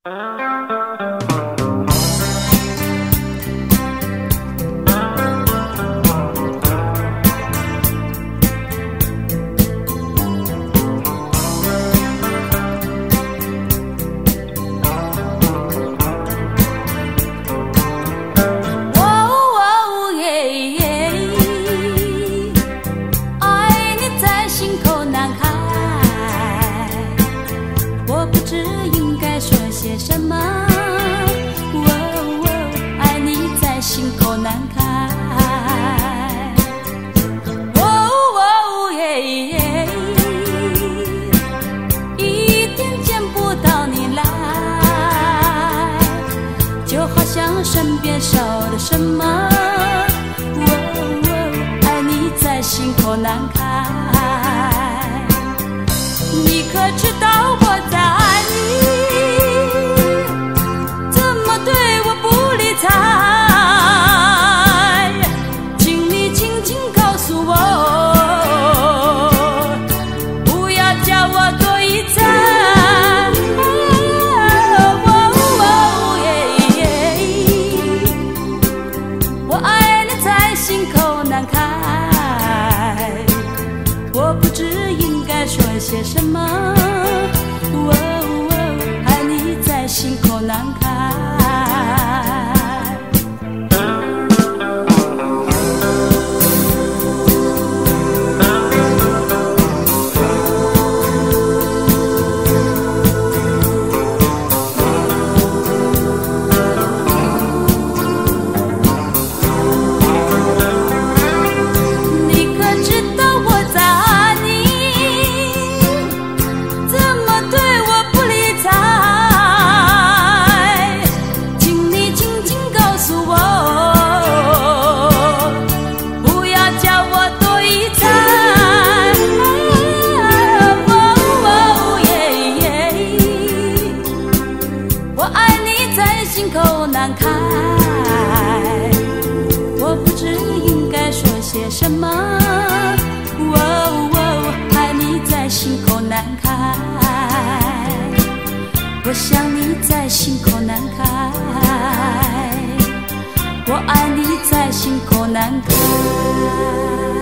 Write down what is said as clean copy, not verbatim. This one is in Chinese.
什么？爱你在心口难开。一天见不到你来，就好像身边少了什么。爱你在心口难开。你可知道我在爱你？请你轻轻告诉我，不要叫我多一猜。我爱你在心口难开，我不知应该说些什么。爱你在心口难开。心口难开，我不知应该说些什么。爱你在心口难开，我想你在心口难开，我爱你在心口难开。